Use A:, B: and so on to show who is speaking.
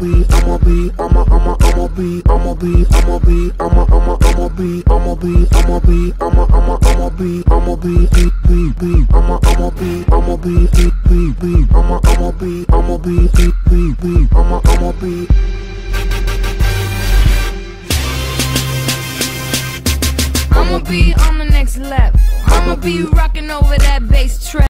A: I'ma be on the next level. I'ma be rocking over that bass track.